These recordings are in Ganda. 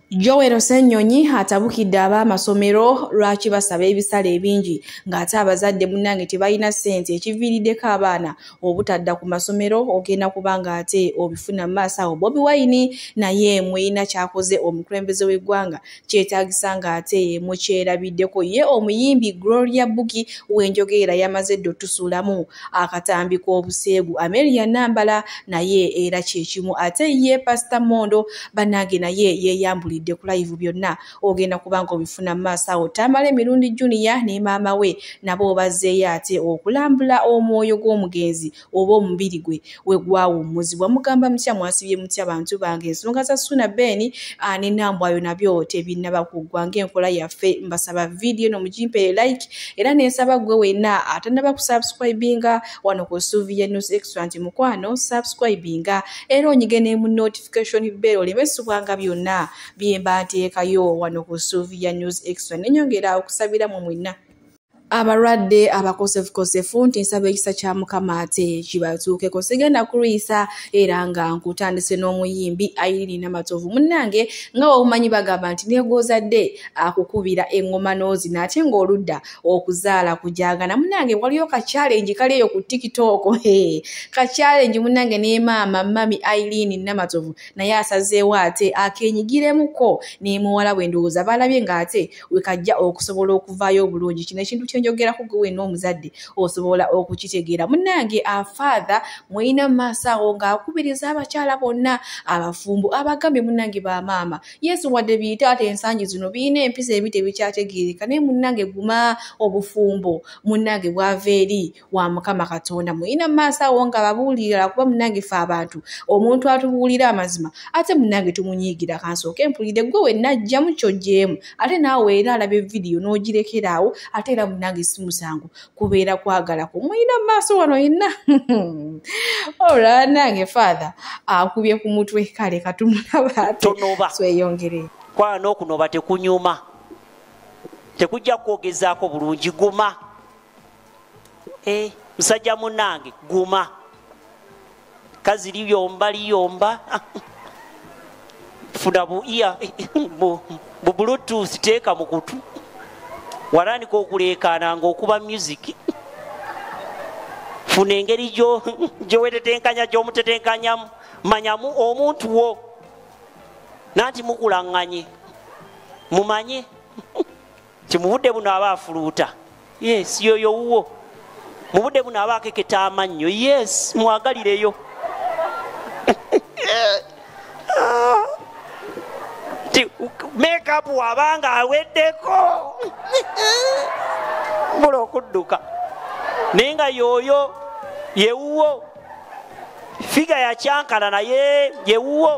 Joel Ssenyonyi atabukidde ab'amasomero lwaki basaba ebisale ebingi ng'ate abazadde munnange tebalina ssente ekiviiriddeko abaana obutadda ku masomero ogenda kubanga ate obifuna mu maaso awo. Bobi Wine naye mulina kyakoze omukulembeze w'eggwanga kyetaagisa ng'ate mukyerabiddeko. Ye omuyimbi Gloria Buggy w'enjogeera yamaze dde otusuulamu akatambi k'obuseegu. Amelia Nambala naye era kyekimu, ate ye Pastor Mondo bannange naye yeeyambulidde ku live byonna ogenda kubanga obifuna mu maaso awo. Tamale Mirundi Junior ne maama we nabo bazzeeyo ate okulambula omwoyo gw'omugenzi oba omubiri gwe we gwawummuzibwa. Mugamba mutya, mwasibye mutya bantu bange? Ensonga za Suna Ben ne Nambwayo nabyo tebinnaba kuggwa ng'enkola yaffe. Mbasaba video no mugimpe like era nensaba gwe wenna atannaba kusubscribinga wano ku Sylvia News Extra nti mukwano subscribinga era onyige mu notification bell olemesubwanga byonna byemba nteekayo wano ku Sylvia News Extra. Nenyongera okusabira mu mwenna abalwadde abakosefukosefu nti nsaba ekisa kya Mukama ate kibatuukeko. Sigenda kulwisa era nga nkutandise n'omuyimbi Irene Namatovu. Munnange nga womumanyi bagamba nti neegozadde akukubira eŋŋoma n'ozina ate ng'oludda okuzaala kujaagana. Munnange waliyo ka challenge kaliyo ku TikTok. Ka challenge munnange ne mami Irene Namatovu naye asazeewo ate akeenyigiremuko ne muwala we ndowooza balabye ng'ate we kajja okusobola okuvaayo obulungi. Kino ekintu kyenjogerako gwe n'omuzadde osobola okukitegeera. Munnange afaatha mweyina mu maaso awo ng'akubiriza abakyala bonna abafumbo abagambye munnange ba maama Yesu wadde biyitaate ensangi zino birina empisa ebite bikyategeereka naye munnange guma obufumbo munnange bwava eri wa Mukama Katonda. Mweyina mu maaso awo nga babuulirira kuba munnange fe abantu omuntu atubuulira amazima ate munnange tumunyiigira. Kansooke mpulire gwe wenna ajjamu ky'oggyemu ate naawe era alaba evidiyo n'ogirekeraawo ate era munnange si musango kubeera kwagala ku mwina maaso wano yenna. Olaba nange father akubye ku mutwe kale katumulaba tweyongere kwano okunoba tekunyuma tekujja kwogezaako bulungi guma musajja munnange guma kazi liyomba funa bu bluetooth teeka mu kutu warandika okuleekaananga okuba music. Funa engeri gyowetetenkanya gy'omutetenkanyamu manyamu omuntu wo nanti mukulaŋŋanye mumanye ti mu budde buno aba afuluuta yes yoyo wuwo mu budde buno aba akeketa amannyo yes mwagalireyo makeup wabanga aweddeko mbula okudduka naye nga yoyo yewuwo figa ya kyankala naye yewuwo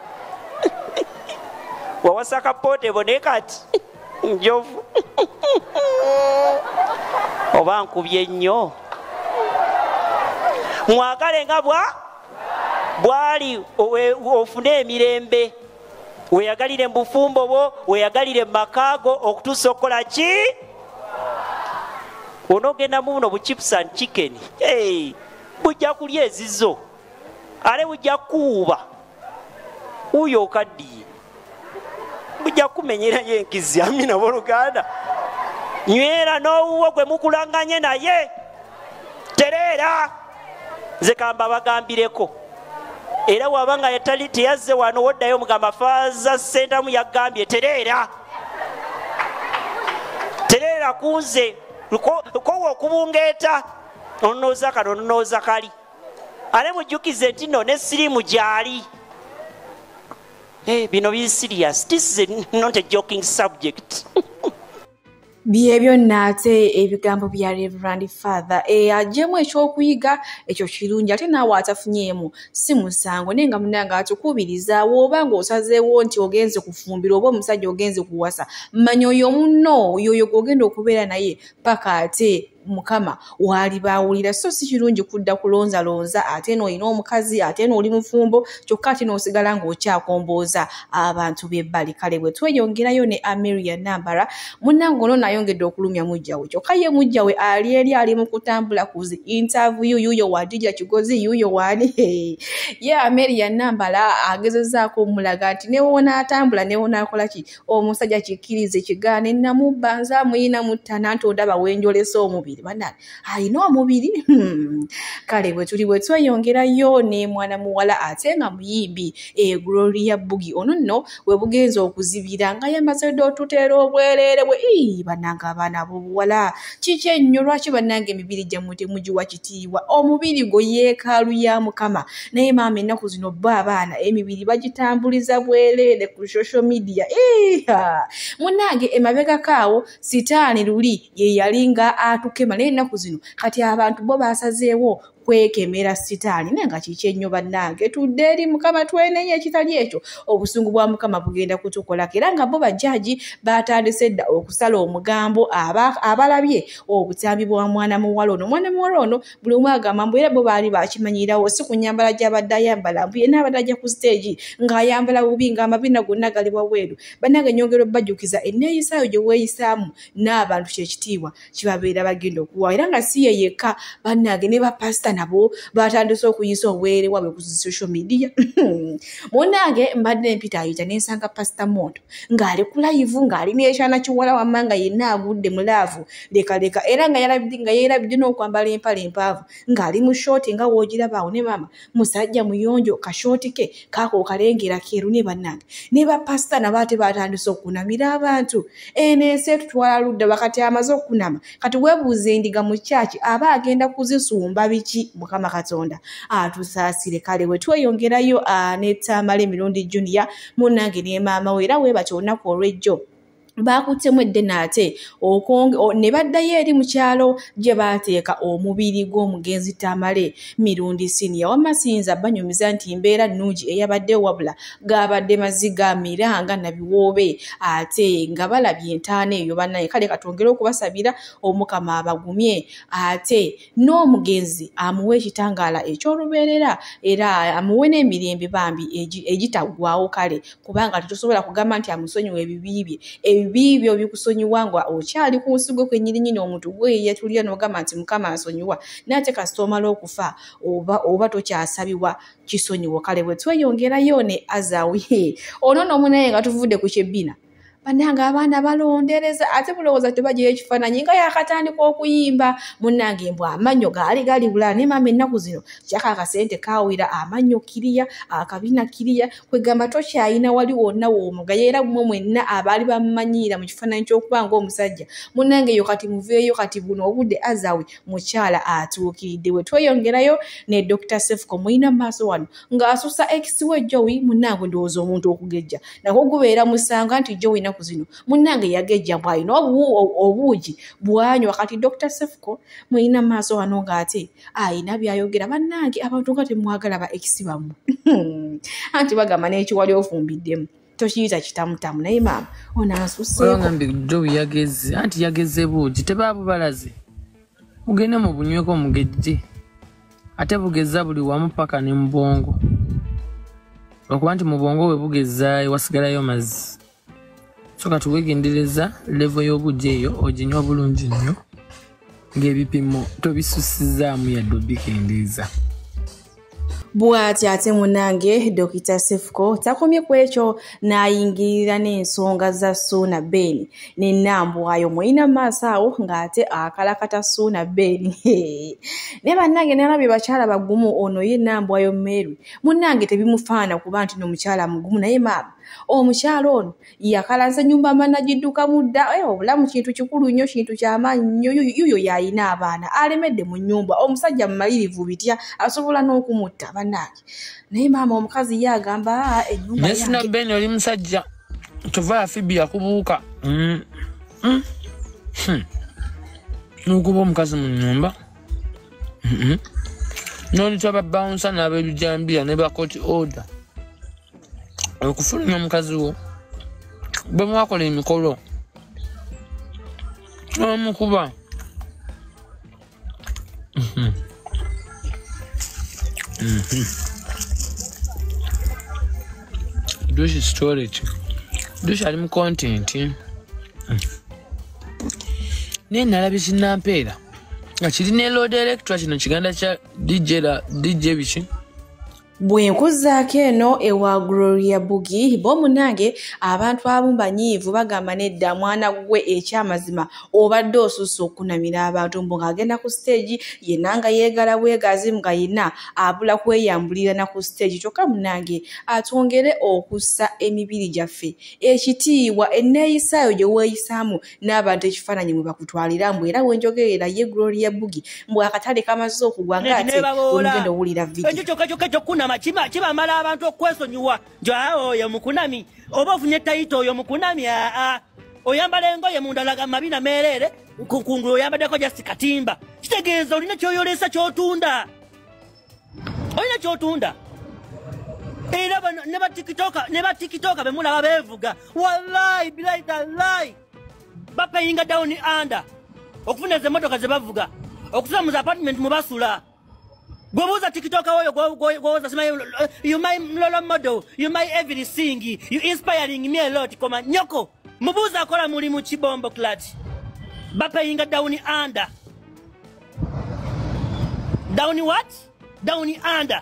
wawasaka potebo naye kati njovu oba nkubye nnyo mwagale nga bwali ofune emirembe weyagalire mu bufumbo bwo weyagalire mu makaago okutuusa okukola ki onogenda mu buno bu chips and chicken bujja kulya ezizo ale bujja kuuba uyo okaddiye bujja kumenyerayo enkizi amina boluganda nywera n'owuwo gwe mukulanganye naye tereera nze kamba bagambireko era wabanga yatali teyazze wano woddayo mugamba faaza sentamu yagambye tereera kunze kowa okubungeeta ononooza kano ononooza kali ale mujjukize nti no ne sirimu gyali bino biri serious. This is not a joking subject. Byebyo nate ebigambo bya Reverend Father ajjemu ekyokuyiga ekyo kirungi ate naawe atafunyeemu si musango nenga munanga atukubiriza woba ng'osazeewo nti ogenze kufumbira oba omusajja ogenze kuwasa manya oyo munno oyo ogenda okubeera naye paka ate mukama wali bawulira so si kirungi kudda kulonza ate no ino omukazi ate no oli mufumbo kyokka ate n'osigala ng'okyakombooza abantu b'ebbali kale bwe tweyongerayo ne Amelia Nambala munnange ono nayongedde okulumya mujjawe kyokka ye mujjawe ali eri ali mu kutambula ku zi interview yuyo Wadija Kigozi yuyo wani ye Amelia Nambala agezezzaako omulaga nti newona atambula newona akola ki omusajja kikkirize kigaane namubba nza muyina muttana nti ondaba wenjolesa omubiri bannange ayina omubiri kale bwe tuli bwe tweyongerayo ne mwana muwala ate nga muyimbi Gloria Bugi ono nno we bugenza okuzibira nga yamaze ddo tuteera obwereere bwe bannange abaana b'obuwala kiki ennyo lwaki bannange emibiri gyammwe temugiwa kitiibwa omubiri gwo yeekaalu ya Mukama naye maama ennaku zino bo abaana emibiri bagitambuliza bwereere ku social media munnange emabegako awo sitaani luli ye yali nga atukema naye ennaku zino kati abantu bo basazeewo kwekemera sitaani nenga kiki ennyo bannange tudde eri Mukama twenenye ekitali ekyo obusungu bwa Mukama bugenda kutukolako era nga bo bajjaji batandise dda okusala omugambo abalabye obutambi bwa mwana muwala ono buli omu agamba mbu era bo baali bakimanyirawo si ku nnyambala gy'abadde ayambala mbu yenna abadde ajja ku stage ng'ayambala bubi ng'amabina gonna gali wabweru bannange nyongera obbajjukiza enneeyisaayo gye weeyisaamu n'abantu kyekitiibwa kibabeera bagenda okuwa era nga si ye yekka bannange ne bapasita nabo batandise okuyisa obwere wabwe ku social media munnange mbadde mpitaayita n'ensanga pasita Moto ng'ali ku live ng'ali n'ekyana kiwala wamma nga yenna agudde mu laavu lekaleka era nga yeerabidde n'okwambala empale empaavu ng'ali mu shooti nga woogirabaawo ne maama musajja muyonjo kashooti ke kaako kalengera keeru ne bannange ne bapasita nabo ate batandise okunamira abantu enensi etutwala ludda wakati amaze okunama kati weebuuze endiga mu kyaki aba agenda kuzisumba biki Mukama Katonda atusaasire kale bwe tweyongerayo ne Tamale Emirundi Junior munnange ne maama we era weebatyo olunaku olw'ejjo bakuttemu eddenaate ne baddayo eri mu kyalo gye baateeka omubiri gw'omugenzi Tamale Mirundi Senior wamasinza banyumiza nti mbeera nnungi eyabaddewo wabula gaabadde maziga miranga nabiwoobe ate nga balabye entaana eyo bannaye kale katongera okubasabira Omukama abagumye ate n'omugenzi amuwe ekitangaala eky'olubeerera era amuwe n'emirembe bambi egitaggwaawo kale kubanga tetusobola kugamba nti amusonyiwa ebibi bye bibyo bikusonyiwa nga okyali ku nsigo kwennyininyini omuntu gwe yatulira n'ogamba nti Mukama asonyiwa n'ate kasita omala okufa oba tokyasabibwa kisonyiwo kale bwe tweyongerayo ne Azawi ono n'omunaye nga tuvudde ku kyebbina bannange abaana balondereza ate bulowooza tebagiyo ekifaananyi nga yakatandika okuyimba munnange mbw amannyo gaali bulala ne maama ennaku zino kyaka akasente kaawira amannyo kiriya akabina kiriya kwegamba tokyayina wali wonna woomugayo era gumwe mwenna abaali bamumanyiira mu kifaananyi ky'okuba ng'omusajja munnange eyo kati muveeyo kati buno obudde Azawi mukyala atuukiridde we tweyongerayo ne Dr. Sefuko muyina mu maaso wano ng'asusa ex we Joey munnange ndowooza omuntu okugejja nako gubeera musanga nti Joey zino munnange yagejja bw'alina obuugi bwanywa kati Dr. Sefuko muyina maaso wano ng'ate ayina byayogera bannange abantu nga temwagala ba ex bammwe anti bagamba n'ekiwali ofumbiddemu tokiyita kitamutamu naye maama onansuseekogambe Joey yageze anti yageze buugi tebaabubalaze mugende mu bunyweko mugejje ate bugeza buli wamu paka ne mu bwongo lwakuba nti mu bwongo we bugezaayo wasigalayo mazzi so kati weegendereza level y'obuggya eyo oginywa bulungi nnyo ng'ebipimo tobisussizaamu yadde obikendeeza bw'ati ate munnange Dr. Sefuko takomye ku ekyo n'ayingirira n'ensonga za Suuna Ben n'ennambwayo muyina maaso awo ng'ate akalakata Suuna Ben ne bannange nalabye bakyala bagumu ono ye ennambwayo Mary munnange tebimufaana kuba nti n'omukyala mugumu naye maama omukyala ono yakalanza nnyumba managidduka mudda obulamu kintu kikulu nnyo kintu ky'amaanyi nnyo yuyo yalina abaana alemedde mu nnyumba omusajja mumalirivu bitya asobola n'okumutta bannange naye maama omukazi ye agamba ennyumba yange Suuna Ben oli musajja tova Fibi yakubuuka n'okuba omukazi mu nnyumba n'olitwa babawunsa n'abeebijambiya ne bakoti order okufulumya omukazi wo bwe mwakola emikolo n'omukuba Dushi storage. Dushi ali mu content. Nalabye kinampeera. Kirina load electra kino kiganda kya DJ bichi. Bwenkuzaako eno ewa Gloria Bugi bomunange abantu abamu banyiivu bagamba nedda mwana gwe ekyamazima obadde osusse okunamira abantu mbu ng'agenda ku stage yenna nga yeegala bwegazi nga yenna abula kweyambulira na ku stage kyokka munange atwongere okussa emibiri gyaffe ekitiibwa enneeyisaayo gye weeyisaamu n'abantu ekifaananyi mwe bakutwalira mbu era wenjogerera ye Gloria Bugi mbu akatale kamaze okugwa ng'ate omugenda owulira video kibamala abantu okwesonyiwa oyo mukunami oba ofunye tayito oyo mukunami oyambala engoye mundalaga mabina merere kungulu oyambaddeko just katimba kitegeeza olina kyoyolesa kyotunda era ne batikitoka bemulaba bevuga wallahi bilahi tallahi bapayinga down under okufuna ze motoka ze bavuga okusula mu apartment mubasula Gobuza TikTok goza sema you my lolo model, you my everything, you inspiring me a lot. Koma nyoko, mubuza akola muri mu Kibombo clutch. Bapa inga down under. Down what? Down under.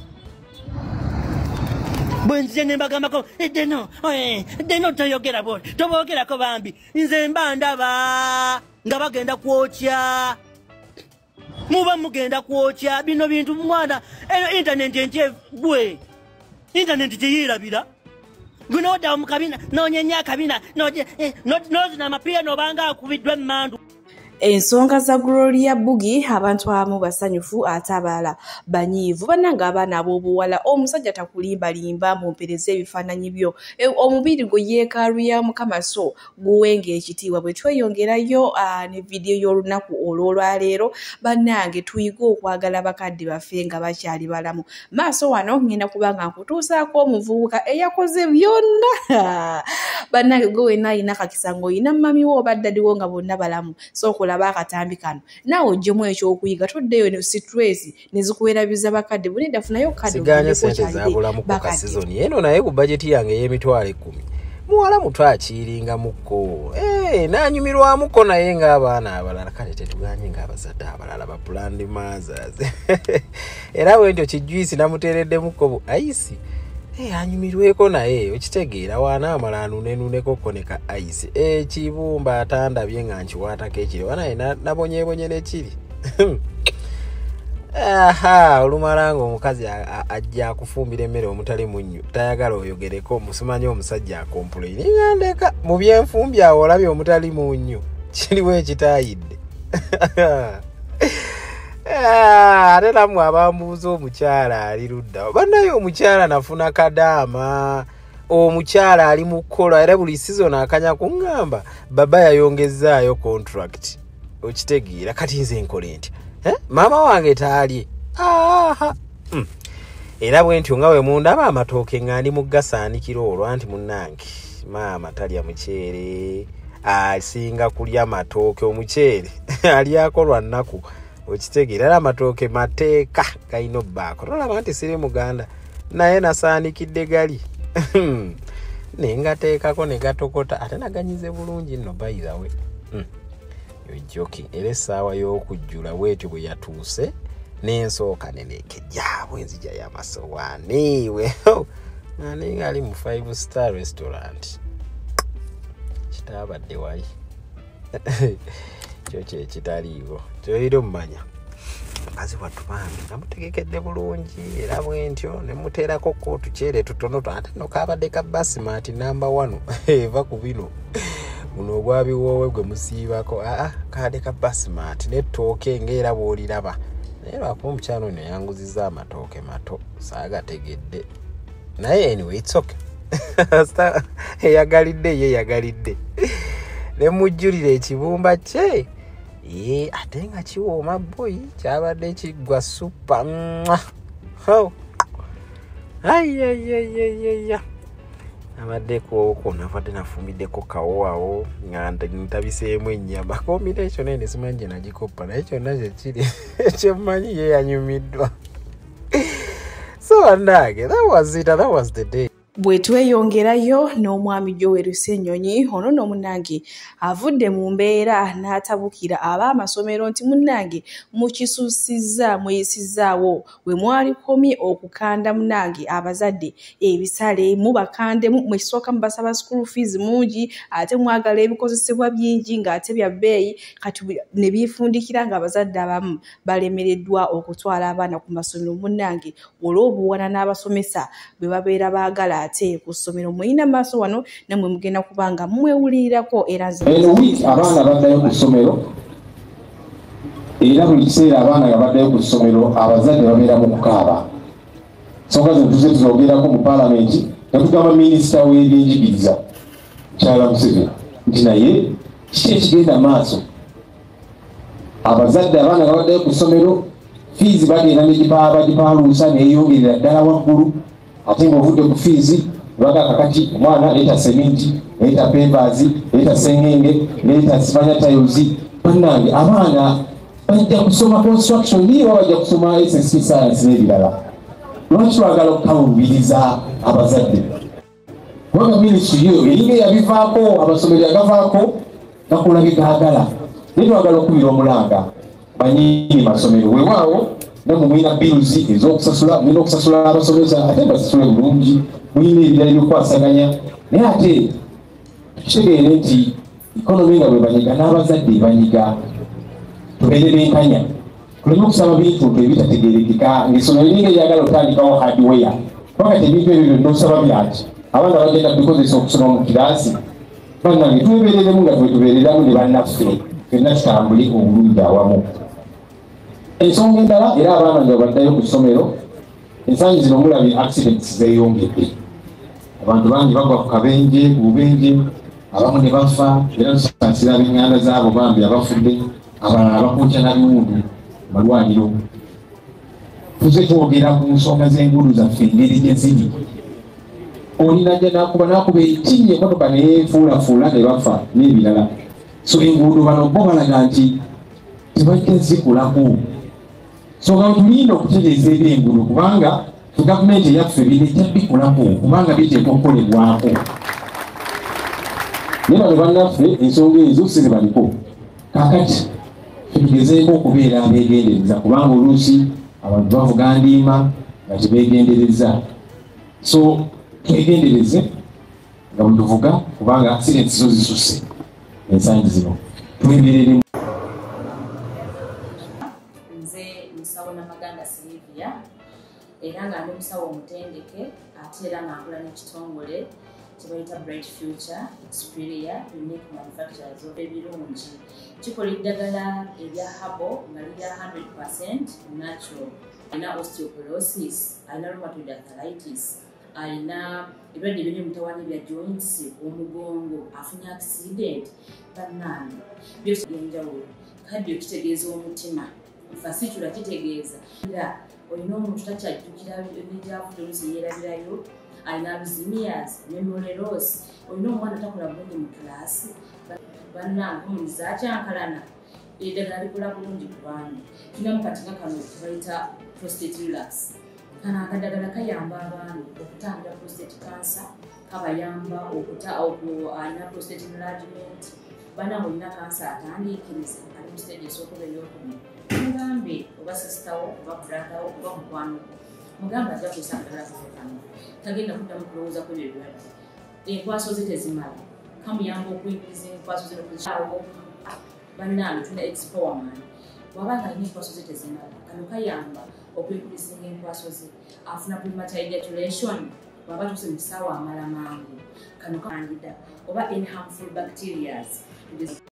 Bwenze nembaga ko deno toyogera bo. Tobogera ko bambi. Nze mbanda ba nga bagenda kwokya. Muba mugenda kwokya bino bintu mwana internet enje bwe internet teyirabira gino oda mu kabina nonyenya kabina noje na mapia no banga akubiddwa mmandu. Ensonga za Gloria Bugi abantu abamu basanyufu atabala banyiivu bananga abaana ab'obuwala omusajja takulimbalimba mumpereze ebifaananyi byo omubiri gwe yeekaaluya Mukama so guwenga ekitiibwa bwe tweyongerayo ne vidiyo y'olunaku olwolwaleero bannange tuyiga okwagala bakadde baffe nga bakyali balamu maaso wano ngenda kubanga nkutuusaako omuvubuka eyakoze byonna bannange gwe wenna alina kakisango oyina mami wo oba ddadiwo nga bonna balamu so kulaba akatambi kano naawe ojjemu ekyokuyiga toddeyo ne stress ne zikuwerabiza bakadde bunedda funayo kadde siganya sente zabulamu ku kasizoni eno naye ku bajeti yange y'emitwalo 10 muwala muto akiringa mukko nanyumirwamuko naye ng'abaana abalala kale tetuganye ng'abazadde abalala ba planned mothers era bwentyo kijwisi namuteeredde mukko ayisi anyumirweko naye okitegeera waana amalanu nenuneko koneka ice ekibumba atandabye nga nkiwaatako ekiri wanaye nabonyebonye nekiri olumalanga omukazi ajja akufumbira emmere omutali munnyo tayagala oyogereko musumanyi omusajja akompulayini ngandeka mu byenfumbi awo olabye omutali munnyo kiriwo ekitayidde ate namwe abambuuza omukyala ali ludda bannaye omukyala nafuna kadaama omukyala ali mu kukola era buli season akanya kuŋŋamba baba yayongezaayo contract okitegeera kati nze nkole ntya maama wange taalye era bwentyo nga we mundaba amatooke nga ndi mugasaanikira olwo anti munnange maama talya muceere asinga kulya matooke omuceere alyako lwa nnaku okitegeera era amatooke mateeka galina obbaako tolaba nti siri muganda naye nasaanikidde gali naye ngateekako ne gatokota ate naganyize bulungi nno bayizawe joking era essaawa y'okujjula bwetyo bwe yatuuse n'ensooka nenekejja bwenzija y'amasowaani nani ngali mu 5-star restaurant kitaabadde wayi kyo kyekitaliiwo kyoyire omumanya mukazi wattu bambi namutegekedde bulungi era bwentyo ne muteerako kootukyere tutono ate no kaabadde ka Basmati number 1 eva ku bino buno obwabiwoowe gwe musiibako kaade ka Basmati n'ettooke ng'era bw'oliraba naye lwakuba omukyalo ono yanguzizza amatooke mato saagategedde naye anyway it's okay eyagalidde ne mujjulira ekibumba kye ate nga kiwooma boy kyabadde kiggwa super ayayayayaya abaddeko navadde nafumiddeko kawoawo nga ntabiseemu ennyama combination ene simanyi gye nagikoppa naye kyonna kyekiri kyemmanyi ye yanyumiddwa. So wannange, that was it, that was the day. Bwe tweyongerayo n'omwami Joel Ssenyonyi ono nno munnange avudde mu mbeera n'atabukira ab'amasomero nti munnange mukisuusizza mweyisizaawo we mwalikomye okukanda munnange abazadde ebisale mubakandemu mwekisooka mubasaba school fees mungi ate mwagala ebikozesebwa bingi ng'ate bya bbeeyi kati ne biifundikira ng'abazadde abamu balemereddwa okutwala abaana ku masomero munnange olw'obuwana n'abasomesa bwe babeera baagala ate ku ssomero mulina maaso wano namwe mugenda kubanga mwewulirirako era abaana baddayo ku ssomero era buli kiseera abaana nga baddayo ku ssomero abazadde babeera mu kukaaba. Nsonga zino tuze tuzogerako mu paalamenti netugamba minisita w'ebyenjigiriza Kyala Museveni nti naye kiki ekigenda maaso abazadde abaana nga baddayo ku ssomero fiizi bagenda bagipaaluusa neyongerera ddala waggulu ate ng'ovudde ku fiizi baga kakati omwana leeta seminti leeta pepazi leeta sengenge leeta simanya tayozi. Bannange abaana bajja kusoma construction niye bajja kusoma SSC science n'ebirala. Lwaki twagala okukawubiriza abazadde? Kubanga minisitule yo eringa yabivaako amasomero agavaako gakola bigaagala naye twagala okubira omulanga banyini masomero weewaawo namwe mulina biruzi ez'okusasula mulina okusasula abasomesa ate basasule bulungi mulina ebirala ebyokwasaganya naye ate tukitegeere nti ikonomi nga bwe banyiga n'abazadde banyiga tubeere benkanya tuleme okusaba bintu ebitategeerekeka ng'essomero eringa eryagala otandikawo hardware wakati ebintu ebyo byonna osaba byaki abaana bagenda bikozesa okusoma mu kiraasi. Bannange twebeereremu nga twetubeereramu ne bannaffe fenna tutambule obulungi awamu. Ensonga endala era abaana nga baddayo ku ssomero ensangi zino mulabye accidents zeeyongedde. Abantu bangi bagwa ku kabenje ku bubenje abamu ne bafa era tusaasira ab'eŋŋanda zaabo bambi abafudde abalala bakuutya na biwundu malwaliro. Tuze twogera ku nsonga z'enguudo zaffe engeri gye ziri. Olina gye nakuba ekinnya emmotoka neyefuulafuula ne bafa n'ebirala. So enguudo bano bo balaga nti tebajja zikulako. So nga tulinda okutegeeza eby'enguudo kubanga gavumenti eyaffe binejja bikulako kubanga biteekwa okukolebwako. Naye bano bannaffe ensonga ezo si zibaliko. Kaakati tugezeeko okubeera abeegendereza kubanga oluusi abantu bavuga ndiima nga tebeegendereza. So twegendereze nga bwe tuvuga kubanga accidents zo zisusse ensangi zino twebereremu. Nze musawo Namaganda Sylvia era nga ndi musawo omutendeke ate era nga nkola n'ekitongole kye bayita Bright Future Superior Unique Manufacturers ebirungi kikola eddagala erya habo nga lirya 100% natural. Alina osteoporosis, alina rheumatoid arthritis, alina ebirwadde ebiri mutawaana bya joints, omugongo, afunye accident. Bannange byose byenjawulo. Kaddiyo kitegeeza omutima, fasitula kitegeeza era olina omuntu takyajjukira ebijjavude oluusi yeerabirayo, alina alzheimer's, memory loss, olina omwana takola bulungi mu kiraasi. Bannange omuliza akyankalana eddagala likola bulungi ku baana. Tulina mu katinga kano kebayita prostate relax. Kano akadagala kayamba abaana okutangira prostate cancer, kabayamba alina prostate enlargement. Bannange olina kansa atandiikiriza ali mu stage esooka ey'okubiri. Mugambe oba sisitawo oba bradawo oba mukwano mugambe ajja kusanga ddala kano tagenda kuddamu kulowooza ku ebyo ebirwadde. Enkwaso ze tezimala kamuyamba okuyigiriza enkwaso ze nokuzikyalo. Bannange tulina expowerman wabanga alina enkwaso ze tezimala kano kayamba okwikurisinga enkwaso ze afuna premature ejaculation waba tuse mu kisaawa amala mangu kano kandida oba any harmful bacterias.